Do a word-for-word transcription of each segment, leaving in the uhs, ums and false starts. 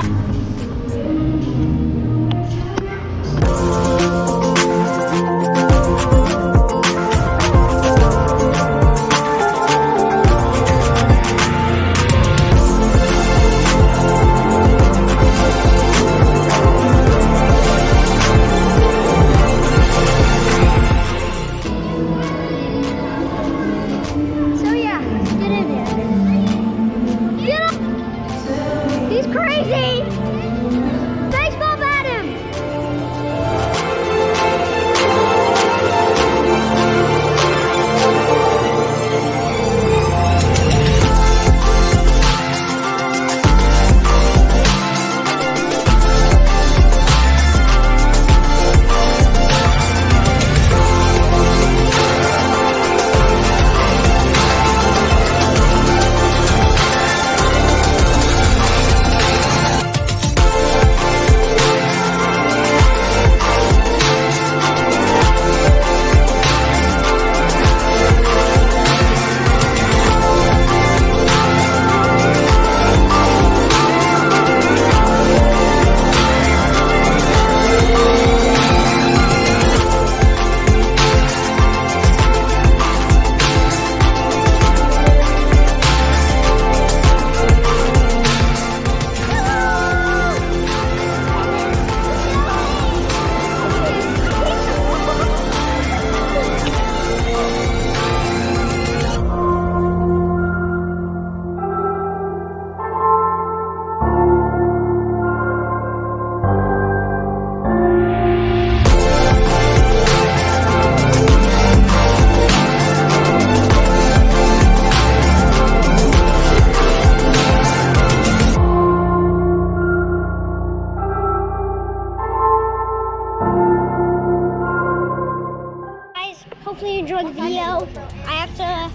Hopefully you enjoyed the video. I have to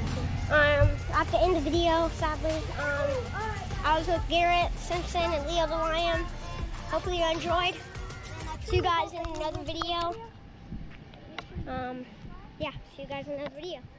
um I have to end the video, sadly. Um I was with Garrett Simpson and Leo the Lion. Hopefully you enjoyed. See you guys in another video. Um yeah, see you guys in another video.